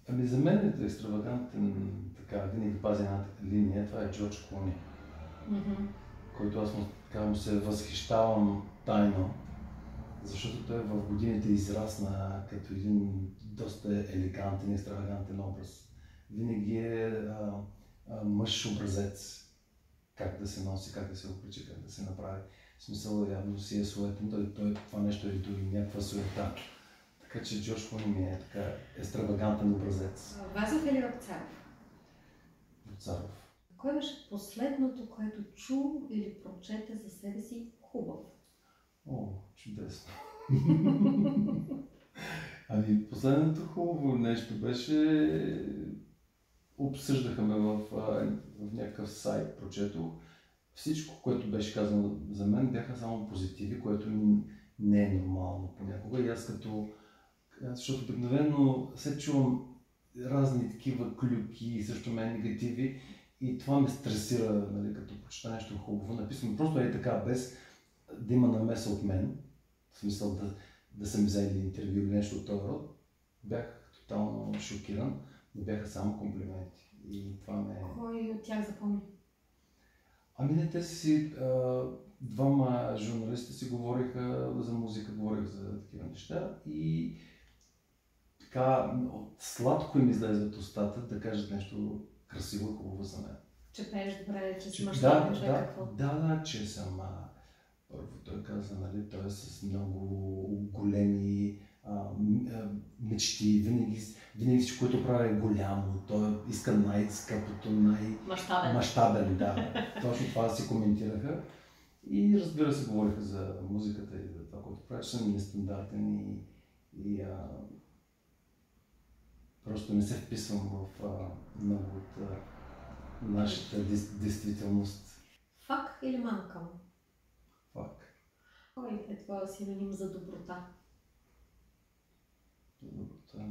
Ами за мен е екстравагантен, така, винаги пази една линия, това е Джордж Клуни, който аз му се възхищавам тайно, защото той в годините израсна като един доста елегантен, екстравагантен образ. Винаги е мъж образец, как да се носи, как да се облича, как да се направи. В смисъл, явно си е суетен, това нещо е до някаква суета. Така че Джордж Клуни ми е така екстравагантен образец. Вазов или Вапцаров? Вапцаров. Кой беше последното, което чу или прочете за себе си хубаво? О, чудесно! Ами последното хубаво нещо беше... Обсъждаха ме в някакъв сайт, прочетох. Всичко, което беше казано за мен, бяха само позитиви, което не е нормално понякога. И аз защото обикновено се чувам разни такива клюки и също мен негативи и това ме стресира, нали, като прочета нещо хубаво. Написано просто е така, без да има намеса от мен, в смисъл да съм взели интервю или нещо от този род. Бях тотално шокиран, но бяха само комплименти. И това ме... Кой от тях запомни? Ами не, те си двама журналисти си говориха за музика, говориха за такива неща и така сладко им излезе от устата да кажат нещо красиво и хубаво за мен. Че пееш добре, че си мащабен човек, какво? Да, че съм... Първо той каза, нали, той е с много големи мечти, винаги всичко, което прави е голямо, той иска най-скъпото, мащабен, да. Точно това си коментираха. И разбира се, говориха за музиката и за това, което правиш, съм нестандартен и просто не се вписвам в много от нашата действителност. Фак или манкъм? Фак. Кой е твоя синоним за доброта? Доброта...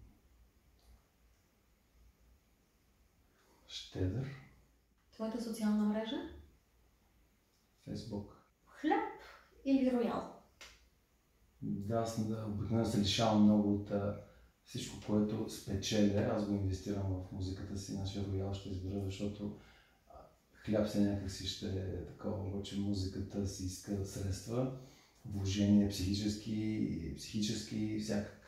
Щедър. Твоята социална мрежа? Фейсбук. Хляб или роял? Да, аз обикновено се лишавам много от всичко, което спечеля. Аз го инвестирам в музиката си, нашия роял ще избера, защото хляб се някакси ще е такова, че музиката си иска средства, вложение психически, всякакви.